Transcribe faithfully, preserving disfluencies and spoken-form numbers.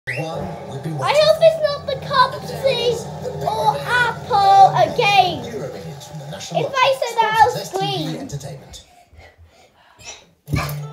I hope it's not the Cupsy or Apple again. If I said that, I'll scream.